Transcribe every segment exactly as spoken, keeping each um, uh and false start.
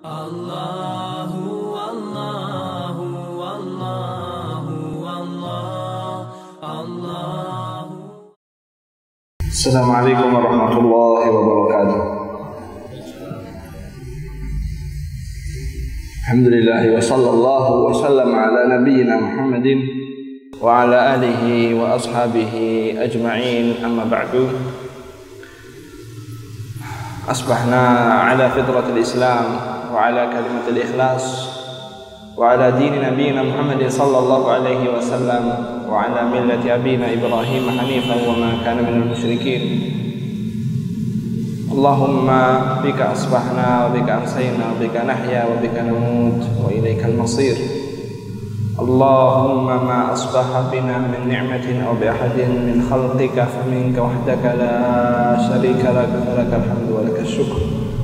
Allahu Allahu Allahu Allah Allah. Assalamualaikum warahmatullahi wabarakatuh. Alhamdulillah wa sallallahu wa sallam ala nabiyyina Muhammadin wa ala alihi wa ashabihi ajma'in, amma ba'du. Asbahna ala fitratil Islam wa ala kalimatil ikhlas wa ala dini nabiyyina Muhammadin sallallahu alaihi wasallam wa ala millati abina Ibrahim hanifan wa ma kana minal musyrikin. Allahumma bika asbahna wa bika amsayna wa bika nahya wa bika namut wa ilaikal masir. Allahumma ma asbaha bina min ni'matin aw bi ahadin min khalqika faminka wahdaka la syarika lak, lakal hamdu wa lakal syukr.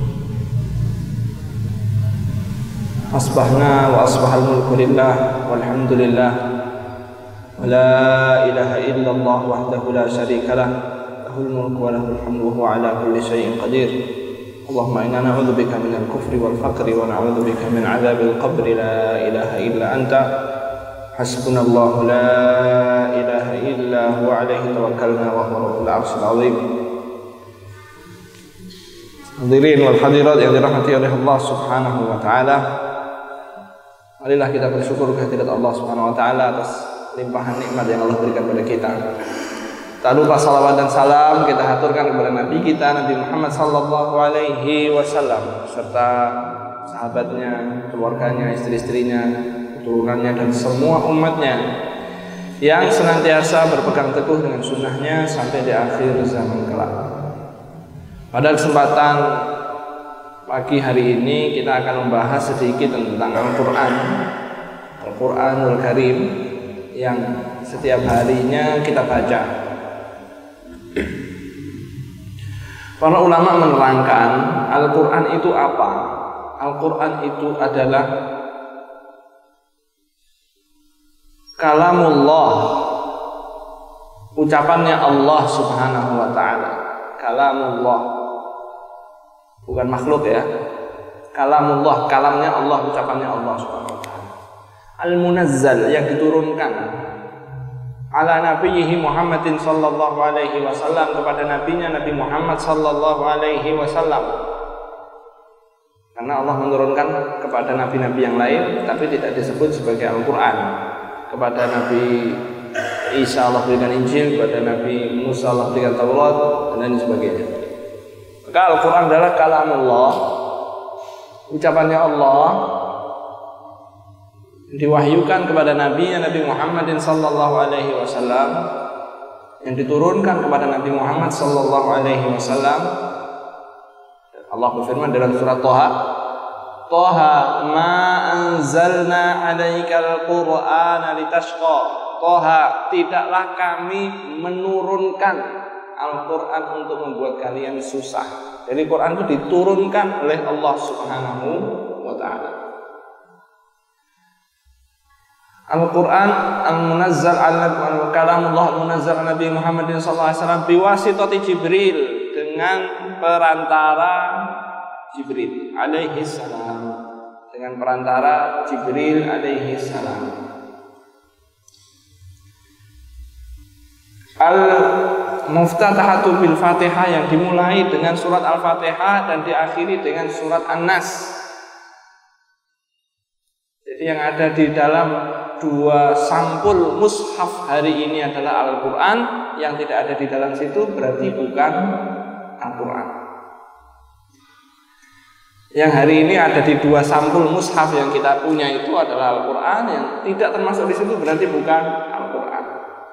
Asbahna wa asbahal mulku lillah walhamdulillah wa la ilaha illallah wahdahu la syarika lah, lahul mulku wa lahul hamdu wa huwa ala kulli syai'in qadir. Allahumma inna na'udzubika minal kufri wal faqri wa na'udzubika min 'adzabil qabri la ilaha illa anta. Hasbunallahu la ilaha illa huwa alaihi tawakkalna wa huwa rabbul arsyil azim. Hadirin wal hadirat yang dirahmati oleh Allah Subhanahu wa taala. Marilah kita bersyukur kehadirat Allah Subhanahu wa taala atas limpahan nikmat yang Allah berikan kepada kita. Tak lupa salawat dan salam kita haturkan kepada Nabi kita Nabi Muhammad sallallahu alaihi wasallam serta sahabatnya, keluarganya, istri-istrinya, keturunannya dan semua umatnya yang senantiasa berpegang teguh dengan sunnahnya sampai di akhir zaman kelak. Pada kesempatan pagi hari ini kita akan membahas sedikit tentang Al-Quran Al-Quranul Karim yang setiap harinya kita baca. Para ulama menerangkan Al-Quran itu apa? Al-Quran itu adalah kalamullah, ucapannya Allah Subhanahu wa ta'ala. Kalamullah, bukan makhluk ya. Kalamullah, kalamnya Allah, ucapannya Allah Subhanahu wa ta'ala. Al-Munazzal, yang diturunkan ala nabiyhi Muhammadin sallallahu alaihi wasallam, kepada nabinya Nabi Muhammad sallallahu alaihi wasallam. Karena Allah menurunkan kepada nabi-nabi yang lain tapi tidak disebut sebagai Al-Quran. Kepada Nabi Isa Allah berikan Injil, kepada Nabi Musa Allah berikan Taurat dan lain sebagainya. Maka Al-Quran adalah kalamullah, ucapannya Allah, diwahyukan kepada nabinya Nabi Muhammadin sallallahu alaihi wasallam, yang diturunkan kepada Nabi Muhammad sallallahu alaihi wasallam. Allah berfirman dalam surat Toha, Toha ma anzalna alaikal qur'ana litashqa. Toha, tidaklah kami menurunkan Al-Quran untuk membuat kalian susah. Jadi Quran itu diturunkan oleh Allah Subhanahu wa ta'ala. Al-Quran al-munazzal ala kalamullah al-munazzal ala Nabi Muhammadin sallallahu alaihi wasallam biwasitati Jibril, dengan perantara Jibril alaihi salam, dengan perantara Jibril alaihi salam. Al-muftatahatu bil Fatihah, yang dimulai dengan surat Al-Fatihah dan diakhiri dengan surat An-Nas. Jadi yang ada di dalam dua sampul mushaf hari ini adalah Al-Quran, yang tidak ada di dalam situ berarti bukan Al-Quran. Yang hari ini ada di dua sampul mushaf yang kita punya itu adalah Al-Quran, yang tidak termasuk di situ berarti bukan Al-Quran.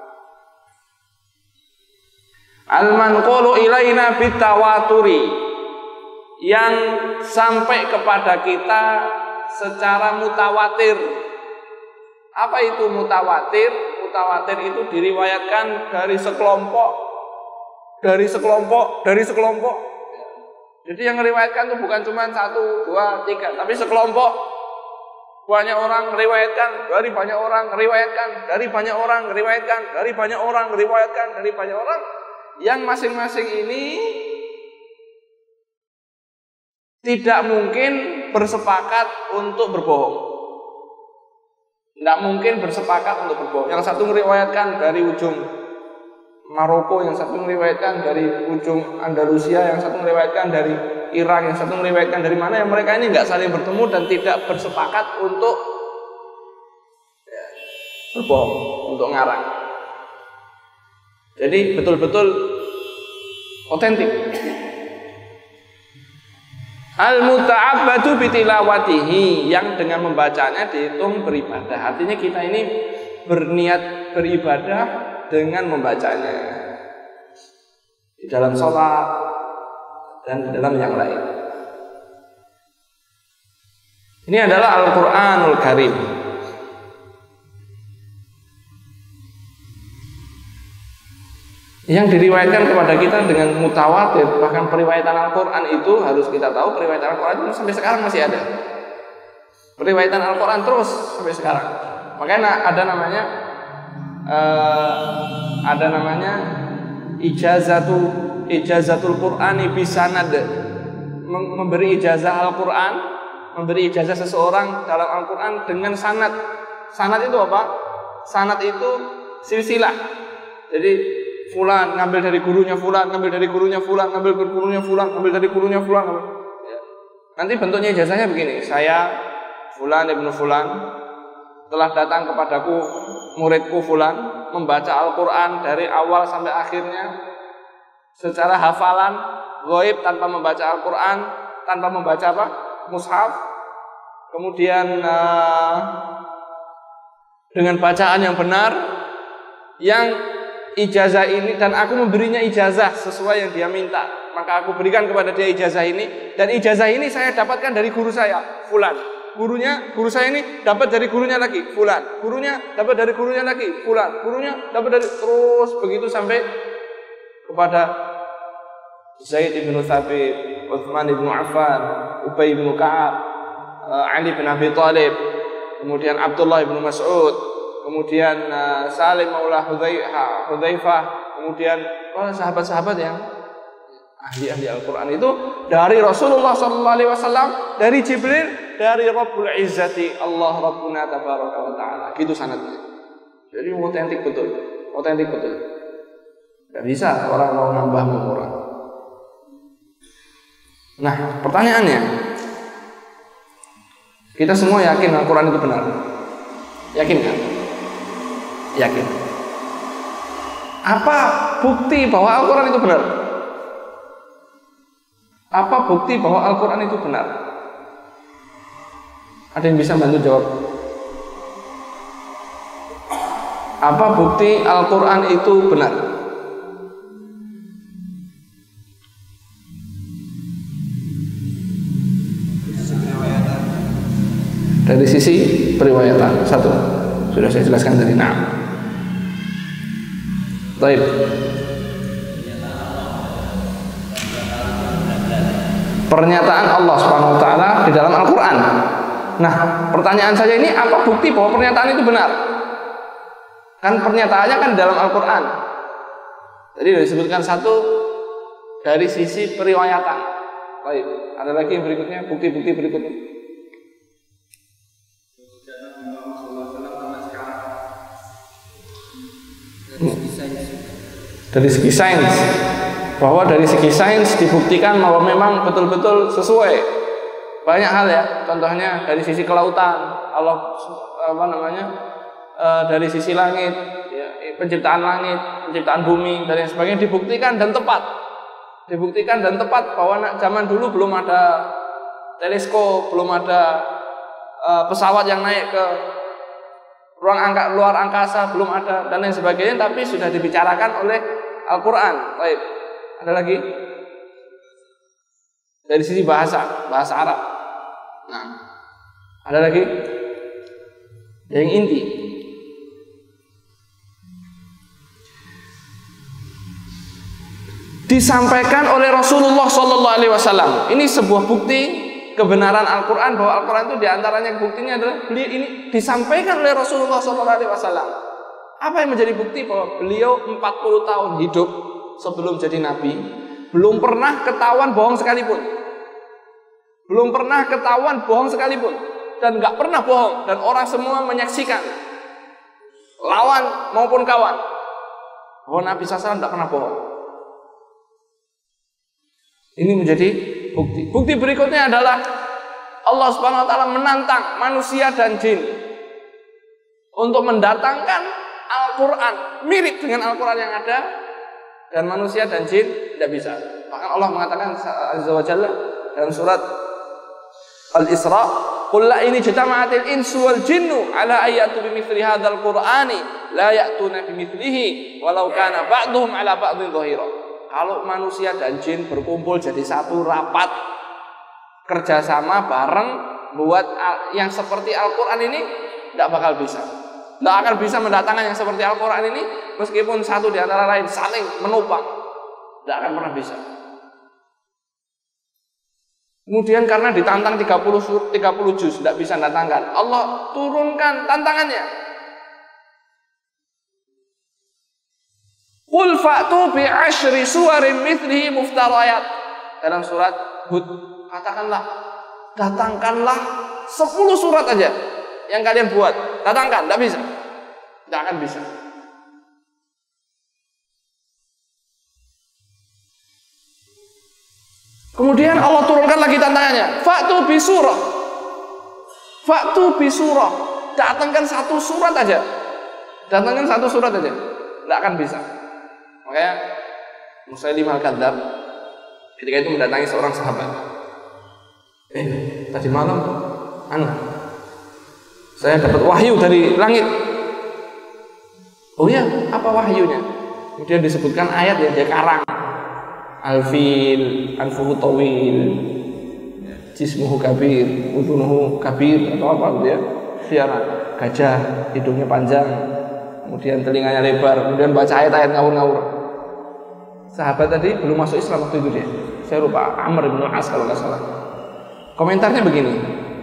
Al-manqulu ilaina bitawaturi, yang sampai kepada kita secara mutawatir. Apa itu mutawatir? Mutawatir itu diriwayatkan dari sekelompok, dari sekelompok, dari sekelompok. Jadi yang meriwayatkan itu bukan cuma satu, dua, tiga, tapi sekelompok. Banyak orang meriwayatkan, dari banyak orang meriwayatkan, dari banyak orang meriwayatkan, dari banyak orang meriwayatkan, dari banyak orang. Yang masing-masing ini tidak mungkin bersepakat untuk berbohong. Tidak mungkin bersepakat untuk berbohong. Yang satu meriwayatkan dari ujung Maroko, yang satu meriwayatkan dari ujung Andalusia, yang satu meriwayatkan dari Irak, yang satu meriwayatkan dari mana, yang mereka ini nggak saling bertemu dan tidak bersepakat untuk ya, berbohong, untuk ngarang. Jadi betul-betul otentik. Al-muta'abbadu bitilawatihi, yang dengan membacanya dihitung beribadah. Artinya kita ini berniat beribadah dengan membacanya di dalam sholat dan di dalam yang lain. Ini adalah Al-Quranul Karim. Yang diriwayatkan kepada kita dengan mutawatir, bahkan periwayatan Al-Quran itu harus kita tahu, periwayatan Al-Quran itu sampai sekarang masih ada. Periwayatan Al-Quran terus sampai sekarang. Makanya ada namanya uh, ada namanya ijazatu ijazatul Qur'ani bisanad, memberi ijazah Al-Quran, memberi ijazah seseorang dalam Al-Quran dengan sanad. Sanad itu apa? Sanad itu silsilah. Jadi fulan ngambil dari gurunya fulan, ngambil dari gurunya fulan, ngambil dari gurunya fulan, ngambil dari gurunya fulan. Ya. Nanti bentuknya ijazahnya begini: saya fulan ibnu fulan telah datang kepadaku muridku fulan membaca Al-Quran dari awal sampai akhirnya secara hafalan ghaib, tanpa membaca Al-Quran, tanpa membaca apa? Mushaf. Kemudian uh, dengan bacaan yang benar, yang ijazah ini, dan aku memberinya ijazah sesuai yang dia minta, maka aku berikan kepada dia ijazah ini, dan ijazah ini saya dapatkan dari guru saya fulan, gurunya guru saya ini dapat dari gurunya lagi fulan, gurunya dapat dari gurunya lagi fulan, gurunya dapat dari, terus begitu sampai kepada Zaid bin Thabit, Utsman bin Affan, Ubay bin Ka'ab, Ali bin Abi Thalib, kemudian Abdullah bin Mas'ud, kemudian uh, Salim Maula Hudzaifah, kemudian oh, sahabat-sahabat yang ahli-ahli Al-Quran itu dari Rasulullah Sallallahu Alaihi Wasallam, dari Jibril, dari Rabbul Izzati Allah Rabbuna Tabaraka wa Ta'ala. Gitu sanadnya. Jadi otentik betul, otentik betul. Gak bisa orang mau nambah mengurang. Nah, pertanyaannya, kita semua yakin Al-Quran itu benar? Yakin kan? Yakin. Apa bukti bahwa Al-Quran itu benar? Apa bukti bahwa Al-Quran itu benar? Ada yang bisa bantu jawab? Apa bukti Al-Quran itu benar? Dari sisi periwayatan, satu sudah saya jelaskan tadi. Nah, baik. Pernyataan Allah Subhanahu wa Ta'ala di dalam Al-Quran. Nah, pertanyaan saya ini, apa bukti bahwa pernyataan itu benar? Kan pernyataannya kan dalam Al-Quran. Tadi sudah disebutkan satu dari sisi periwayatan. Baik, ada lagi yang berikutnya, bukti-bukti berikutnya. Dari segi sains, bahwa dari segi sains dibuktikan bahwa memang betul-betul sesuai banyak hal ya. Contohnya dari sisi kelautan, Allah apa namanya e, dari sisi langit, ya, penciptaan langit, penciptaan bumi dan yang sebagainya dibuktikan dan tepat, dibuktikan dan tepat bahwa zaman dulu belum ada teleskop, belum ada e, pesawat yang naik ke ruang angka, luar angkasa, belum ada dan lain sebagainya, tapi sudah dibicarakan oleh Al-Quran. Baik, ada lagi dari sisi bahasa, bahasa Arab. Nah, ada lagi yang inti. Disampaikan oleh Rasulullah Sallallahu Alaihi Wasallam. Ini sebuah bukti kebenaran Al-Quran, bahwa Al-Quran itu diantaranya buktinya adalah beliau ini disampaikan oleh Rasulullah Sallallahu Alaihi Wasallam. Apa yang menjadi bukti bahwa beliau empat puluh tahun hidup sebelum jadi nabi belum pernah ketahuan bohong sekalipun? belum pernah ketahuan bohong sekalipun, dan nggak pernah bohong, dan orang semua menyaksikan, lawan maupun kawan, bahwa Nabi shallallahu alaihi wasallam tidak pernah bohong. Ini menjadi bukti. Bukti berikutnya adalah Allah Subhanahu wa taala menantang manusia dan jin untuk mendatangkan Al-Quran mirip dengan Al-Quran yang ada, dan manusia dan jin tidak bisa. Bahkan Allah mengatakan azza wa jalla dalam surat Al-Isra, qul la in ijtama'atil insu wal jinnu ala ayatu bimithli hadzal qur'ani la ya'tuna bimithlihi walau kana ba'dhum ala ba'dhin dhahira. Kalau manusia dan jin berkumpul jadi satu rapat kerjasama bareng buat yang seperti Al-Quran ini, tidak bakal bisa. Tidak akan bisa mendatangkan yang seperti Al-Quran ini meskipun satu di antara lain saling menopang. Tidak akan pernah bisa. Kemudian karena ditantang tiga puluh, tiga puluh juz tidak bisa mendatangkan, Allah turunkan tantangannya. Qul fa'tu bi asyri suwarin mithlihi muftarayat. Dalam surat Hud, katakanlah, datangkanlah sepuluh surat aja yang kalian buat. Datangkan, tidak bisa. Tidak akan bisa. Kemudian Allah turunkan lagi tantangannya. Fa'tu bi surah. Fa'tu bi surah. Datangkan satu surat aja. Datangkan satu surat aja. Tidak akan bisa. Makanya Musailimah al-Kadzdzab ketika itu mendatangi seorang sahabat. Eh, tadi malam anu, saya dapat wahyu dari langit. Oh ya, apa wahyunya? Kemudian disebutkan ayat yang dia karang. Al-fil, anfuhu tawil, jismuhu kabir, udunuhu kabir, atau apa gitu ya. Siaran, gajah, hidungnya panjang, kemudian telinganya lebar, kemudian baca ayat-ayat ngawur-ngawur. Sahabat tadi belum masuk Islam waktu itu dia. Saya lupa, Amr bin As kalau nggak salah. Komentarnya begini,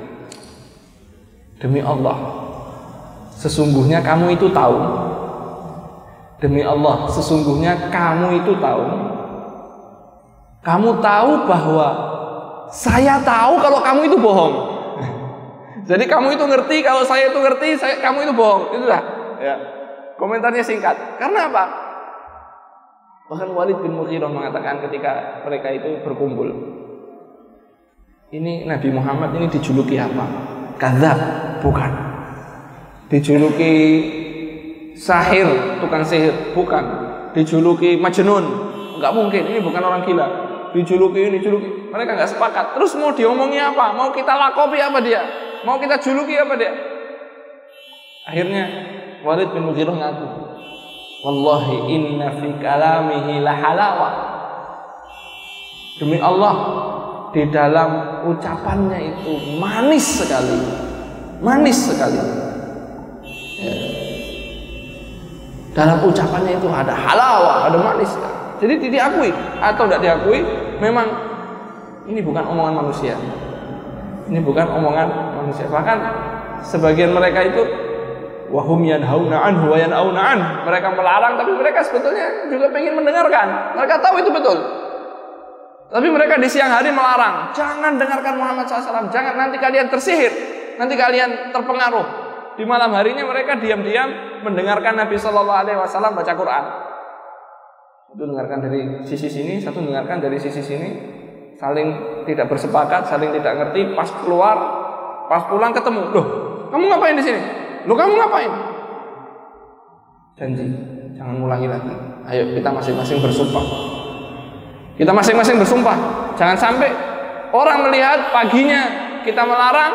demi Allah, sesungguhnya kamu itu tahu. Demi Allah, sesungguhnya kamu itu tahu. Kamu tahu bahwa saya tahu kalau kamu itu bohong. Jadi kamu itu ngerti kalau saya itu ngerti, saya, kamu itu bohong. Itulah. Ya. Komentarnya singkat. Karena apa? Bahkan Walid bin Mughirah mengatakan ketika mereka itu berkumpul, ini Nabi Muhammad ini dijuluki apa? Kadzdzab, bukan. Dijuluki sahir, tukang sihir, bukan. Dijuluki majnun, enggak mungkin. Ini bukan orang gila. Dijuluki ini, dijuluki. Mereka enggak sepakat. Terus mau diomongi apa? Mau kita lakopi apa dia? Mau kita juluki apa dia? Akhirnya Walid bin Mughirah ngaku, wallahi inna fi kalamihi la halawa. Demi Allah, di dalam ucapannya itu manis sekali. Manis sekali. Ya. Dalam ucapannya itu ada halawa, ada manis. Jadi diakui atau tidak diakui, memang ini bukan omongan manusia. Ini bukan omongan manusia. Bahkan sebagian mereka itu wahum yanhauna anhu wa yanauna an. Mereka melarang, tapi mereka sebetulnya juga pengen mendengarkan. Mereka tahu itu betul. Tapi mereka di siang hari melarang, jangan dengarkan Muhammad shallallahu alaihi wasallam, jangan, nanti kalian tersihir, nanti kalian terpengaruh. Di malam harinya mereka diam-diam mendengarkan Nabi shallallahu alaihi wasallam baca Quran. Satu dengarkan dari sisi sini, satu dengarkan dari sisi sini, saling tidak bersepakat, saling tidak ngerti. Pas keluar, pas pulang ketemu, loh, kamu ngapain di sini? Loh, kamu ngapain? Janji, jangan ulangi lagi. Ayo kita masing-masing bersumpah. Kita masing-masing bersumpah. Jangan sampai orang melihat paginya kita melarang.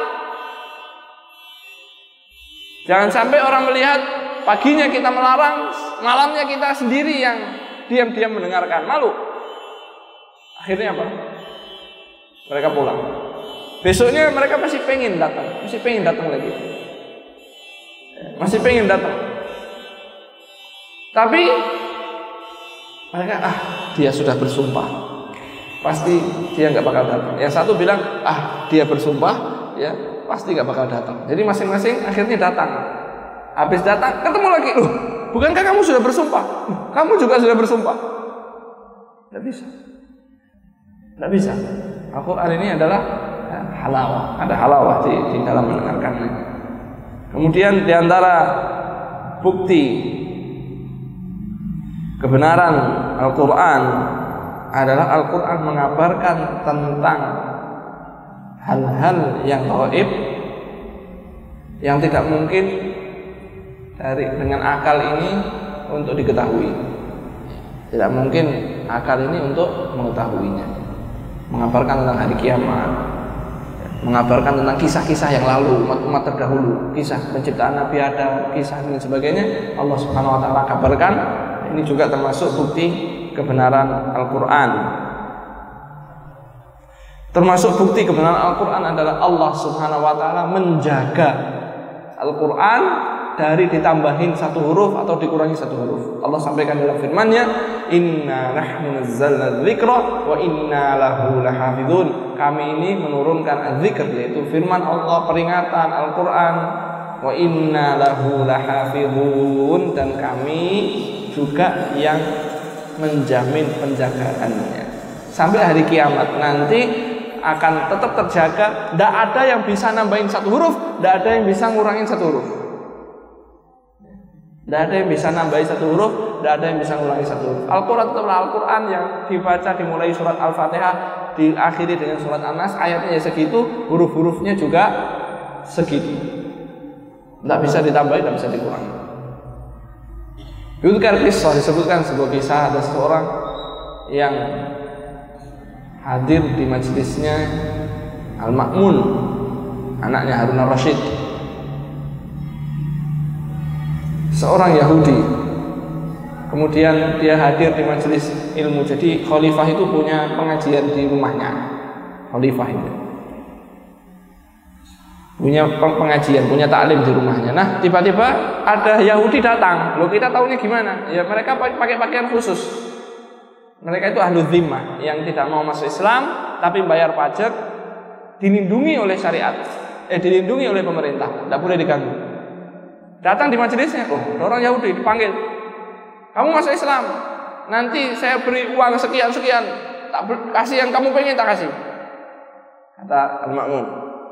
Jangan sampai orang melihat paginya kita melarang, malamnya kita sendiri yang diam-diam mendengarkan. Malu. Akhirnya apa? Mereka pulang. Besoknya mereka masih pengen datang, masih pengen datang lagi, masih pengen datang. Tapi mereka, ah, dia sudah bersumpah, pasti dia nggak bakal datang. Yang satu bilang, ah, dia bersumpah, ya pasti nggak bakal datang. Jadi masing-masing akhirnya datang. Habis datang, ketemu lagi, loh, bukankah kamu sudah bersumpah? Kamu juga sudah bersumpah. Tidak bisa, tidak bisa. Al-Quran ini adalah ya, halawah, ada halawah di, di dalam mendengarkannya. Kemudian diantara bukti kebenaran Al-Quran adalah Al-Quran mengabarkan tentang hal-hal yang gaib yang tidak mungkin dari dengan akal ini untuk diketahui. Tidak mungkin akal ini untuk mengetahuinya. Mengabarkan tentang hari kiamat, mengabarkan tentang kisah-kisah yang lalu, umat-umat terdahulu, kisah penciptaan Nabi Adam, kisah dan sebagainya. Allah Subhanahu wa taala kabarkan. Ini juga termasuk bukti kebenaran Al-Quran. Termasuk bukti kebenaran Al-Quran adalah Allah Subhanahu wa taala menjaga Al-Quran dari ditambahin satu huruf atau dikurangi satu huruf. Allah sampaikan dalam firman-Nya, "Inna nahnu nazzalna dzikra wa inna lahu lahafizun." Kami ini menurunkan az-zikr, yaitu firman Allah, peringatan Al-Quran. Wa inna lahu lahafizun, dan kami juga yang menjamin penjagaannya sampai hari kiamat nanti akan tetap terjaga. Tidak ada yang bisa nambahin satu huruf, tidak ada yang bisa ngurangin satu huruf. Tidak ada yang bisa nambahin satu huruf, tidak ada yang bisa ngurangin satu huruf. Al-Quran tetaplah Al-Quran yang dibaca dimulai surat Al-Fatihah, diakhiri dengan surat An-Nas, ayatnya segitu, huruf-hurufnya juga segitu. Tidak bisa ditambahin, tidak bisa dikurangi. Yudhkar kisah, disebutkan sebuah kisah, ada seorang yang hadir di majelisnya Al-Ma'mun, anaknya Harun al-Rashid, seorang Yahudi. Kemudian dia hadir di majelis ilmu. Jadi khalifah itu punya pengajian di rumahnya. Khalifah itu punya pengajian, punya taklim di rumahnya. Nah, tiba-tiba ada Yahudi datang. Loh, kita tahunya gimana? Ya, mereka pakai pakaian khusus. Mereka itu ahlu dhimmah, yang tidak mau masuk Islam tapi bayar pajak, dilindungi oleh syariat, eh dilindungi oleh pemerintah, tidak boleh diganggu. Datang di majelisnya, oh, orang Yahudi dipanggil. Kamu masuk Islam, nanti saya beri uang sekian sekian, tak kasih yang kamu pengen, tak kasih. Kata Al-Ma'mun,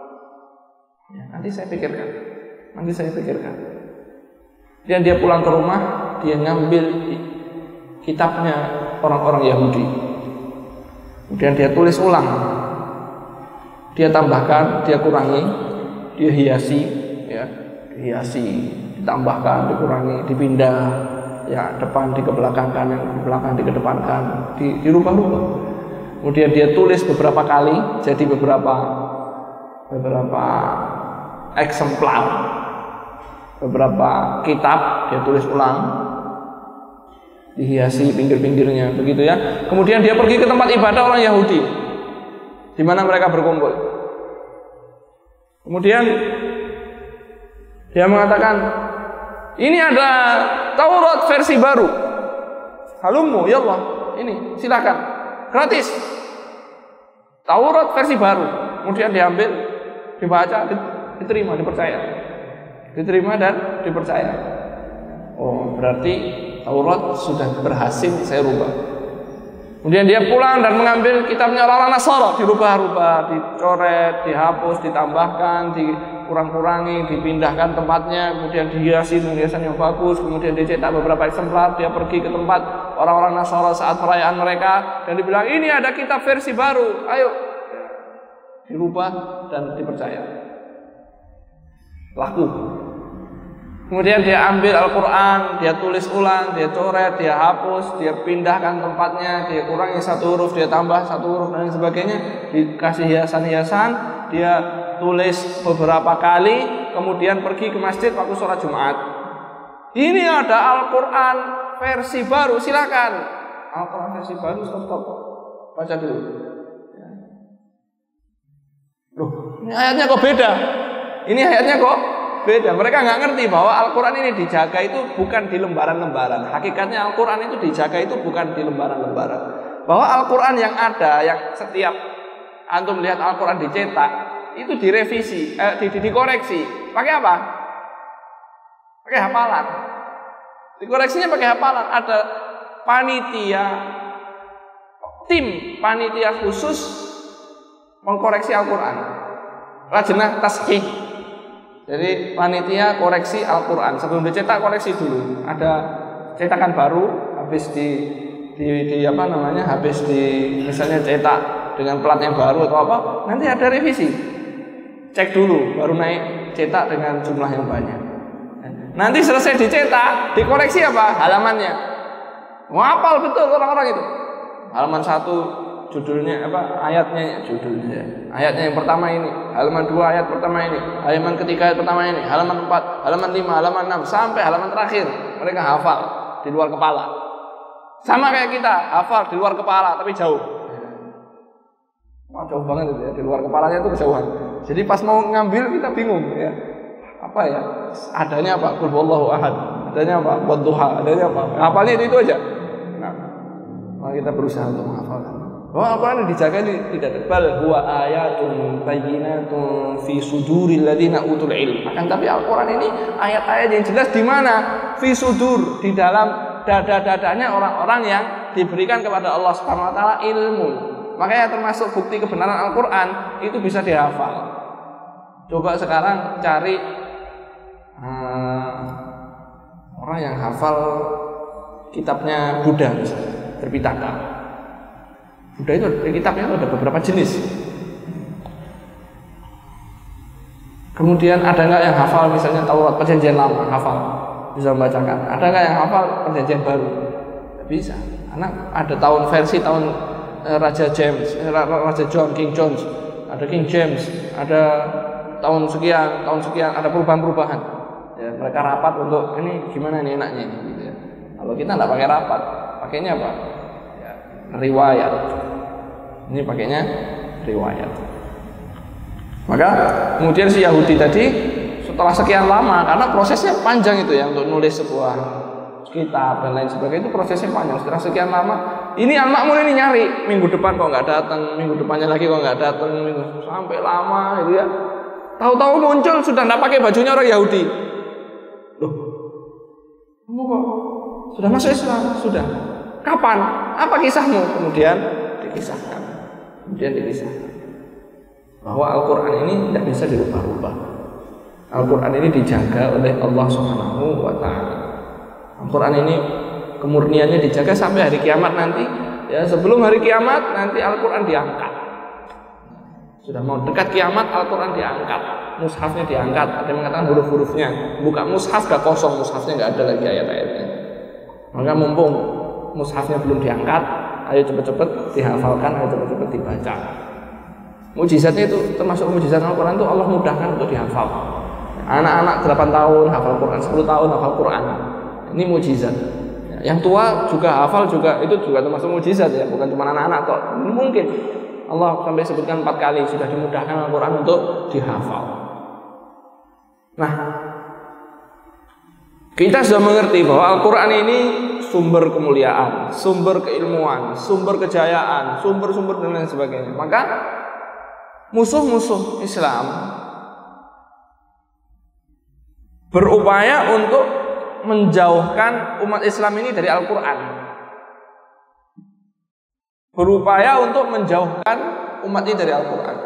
ya, nanti saya pikirkan, nanti saya pikirkan. Dan dia pulang ke rumah, dia ngambil kitabnya orang-orang Yahudi. Kemudian dia tulis ulang, dia tambahkan, dia kurangi, dia hiasi, ya, dihiasi, ditambahkan, dikurangi, dipindah, ya, depan dikebelakangkan, yang di belakang dikedepankan, di, dirubah-rubah. Kemudian dia tulis beberapa kali, jadi beberapa beberapa eksemplar, beberapa kitab dia tulis ulang, dihiasi pinggir-pinggirnya, begitu ya. Kemudian dia pergi ke tempat ibadah orang Yahudi, di mana mereka berkumpul. Kemudian dia mengatakan, ini ada Taurat versi baru. Halummu, ya Allah, ini silakan, gratis. Taurat versi baru. Kemudian diambil, dibaca, diterima, dipercaya, diterima dan dipercaya. Oh, berarti Taurat sudah berhasil saya rubah. Kemudian dia pulang dan mengambil kitabnya orang-orang Nasara, dirubah-rubah, dicoret, dihapus, ditambahkan, dikurang-kurangi, dipindahkan tempatnya, kemudian dihiasi dengan hiasan yang bagus, kemudian dicetak beberapa eksemplar. Dia pergi ke tempat orang-orang Nasara saat perayaan mereka dan dibilang, ini ada kitab versi baru, ayo, dirubah dan dipercaya. Laku. Kemudian dia ambil Al-Quran, dia tulis ulang, dia coret, dia hapus, dia pindahkan tempatnya, dia kurangi satu huruf, dia tambah satu huruf dan sebagainya, dikasih hiasan-hiasan, dia tulis beberapa kali, kemudian pergi ke masjid waktu sholat Jumat. Ini ada Al-Quran versi baru, silakan. Al-Quran versi baru, stop stop, baca dulu. Loh, ini ayatnya kok beda? Ini ayatnya kok beda. Mereka nggak ngerti bahwa Al-Quran ini dijaga itu bukan di lembaran-lembaran. Hakikatnya Al-Quran itu dijaga itu bukan di lembaran-lembaran. Bahwa Al-Quran yang ada, yang setiap antum lihat Al-Quran dicetak, itu direvisi, eh, di, di, dikoreksi. Pakai apa? Pakai hafalan. Dikoreksinya pakai hafalan. Ada panitia, tim panitia khusus mengkoreksi Al-Quran. Lajnah Tashih. Jadi panitia koreksi Al-Quran. Sebelum dicetak koreksi dulu. Ada cetakan baru, habis di, di, di apa namanya, habis di misalnya cetak dengan plat yang baru atau apa, nanti ada revisi. Cek dulu, baru naik cetak dengan jumlah yang banyak. Nanti selesai dicetak, dikoreksi apa? Halamannya. Ngapal betul orang-orang itu. Halaman satu judulnya apa? Ayatnya judulnya. Ayatnya yang pertama ini, halaman dua ayat pertama ini, halaman ketiga ayat pertama ini, halaman empat, halaman lima, halaman enam sampai halaman terakhir. Mereka hafal di luar kepala. Sama kayak kita, hafal di luar kepala tapi jauh. Wah, jauh banget itu ya, di luar kepalanya itu kejauhan. Jadi pas mau ngambil kita bingung ya. Apa ya? Adanya apa? Qul huwallahu ahad. Adanya apa? Wadduha. Adanya apa? Hafalnya itu, itu aja. Nah, maka kita berusaha untuk menghafalkan. Bahwa Al-Quran dijaga ini tidak tebal. Huwa ayatun bayyinatun fi suduril ladzina utul ilm. Akan tapi Al-Quran ini ayat-ayat yang jelas di mana? Fi sudur, di dalam dada-dadanya orang-orang yang diberikan kepada Allah Subhanahu wa taala ilmu. Makanya termasuk bukti kebenaran Al-Quran itu bisa dihafal. Coba sekarang cari hmm, orang yang hafal kitabnya Buddha misalnya, Tripitaka. Buddha itu kitabnya itu ada beberapa jenis. Kemudian ada nggak yang hafal misalnya Taurat Perjanjian Lama, hafal bisa membacakan. Ada nggak yang hafal Perjanjian Baru? Tidak bisa. Karena ada tahun versi tahun eh, Raja James, eh, Raja John, King James, ada King James, ada tahun sekian, tahun sekian, ada perubahan-perubahan. Ya, mereka rapat untuk ini gimana nih enaknya ini. Gitu ya. Kalau kita nggak pakai rapat, pakainya apa? Ya, riwayat. Ini pakainya riwayat. Maka kemudian si Yahudi tadi setelah sekian lama, karena prosesnya panjang itu ya untuk nulis sebuah kitab dan lain sebagainya, itu prosesnya panjang. Setelah sekian lama, ini Al-Ma'mun ini nyari minggu depan kok nggak datang, minggu depannya lagi kok nggak datang, minggu sampai lama gitu ya. Tahu-tahu muncul sudah nggak pakai bajunya orang Yahudi. Loh, kamu kok sudah masuk Islam? Sudah. Kapan? Apa kisahmu? Kemudian dikisahkan. Kemudian dikisahkan bahwa Al-Quran ini tidak bisa dirubah-rubah. Al-Quran ini dijaga oleh Allah Subhanahu wa taala. Al-Quran ini kemurniannya dijaga sampai hari kiamat nanti. Ya, sebelum hari kiamat nanti Al-Quran diangkat. Sudah mau dekat kiamat, Al-Quran diangkat, mushafnya diangkat. Ada yang mengatakan huruf-hurufnya. Buka mushaf gak kosong, mushafnya gak ada lagi ayat-ayatnya. Maka mumpung mushafnya belum diangkat, ayo cepet-cepet dihafalkan, ayo cepet-cepet dibaca. Mujizatnya itu termasuk mujizat Al-Quran itu Allah mudahkan untuk dihafal. Anak-anak delapan tahun hafal Quran, sepuluh tahun hafal Quran. Ini mujizat. Yang tua juga hafal juga, itu juga termasuk mujizat ya, bukan cuma anak-anak toh. Mungkin Allah sampai sebutkan empat kali sudah dimudahkan Al-Quran untuk dihafal. Nah, kita sudah mengerti bahwa Al-Quran ini sumber kemuliaan, sumber keilmuan, sumber kejayaan, sumber-sumber dan lain sebagainya. Maka musuh-musuh Islam berupaya untuk menjauhkan umat Islam ini dari Al-Quran, berupaya untuk menjauhkan umat ini dari Al-Quran.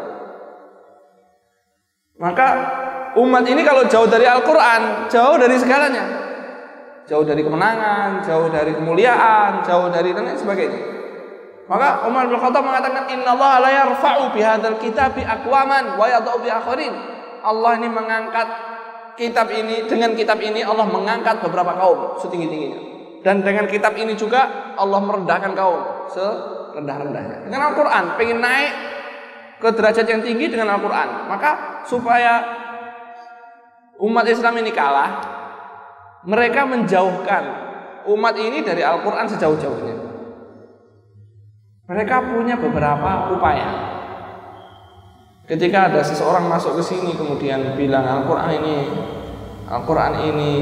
Maka umat ini kalau jauh dari Al-Quran, jauh dari segalanya, jauh dari kemenangan, jauh dari kemuliaan, jauh dari dan lain sebagainya. Maka Umar bin Khattab mengatakan, Innallaha la yarfa'u bihadzal kitabi aqwaman wa yadh'u bi akharin. Allah ini mengangkat kitab ini, dengan kitab ini Allah mengangkat beberapa kaum setinggi-tingginya. Dan dengan kitab ini juga Allah merendahkan kaum serendah-rendahnya. Dengan Al-Quran pengen naik ke derajat yang tinggi dengan Al-Quran. Maka supaya umat Islam ini kalah, mereka menjauhkan umat ini dari Al-Quran sejauh-jauhnya. Mereka punya beberapa upaya. Ketika ada seseorang masuk ke sini kemudian bilang Al-Quran ini Al-Quran ini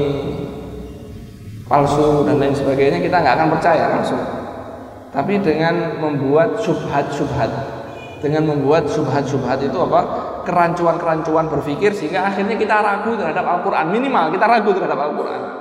palsu dan lain sebagainya, kita nggak akan percaya langsung. Tapi dengan membuat syubhat-syubhat, dengan membuat syubhat-syubhat itu apa? Kerancuan-kerancuan berpikir sehingga akhirnya kita ragu terhadap Al-Quran. Minimal kita ragu terhadap Al-Quran.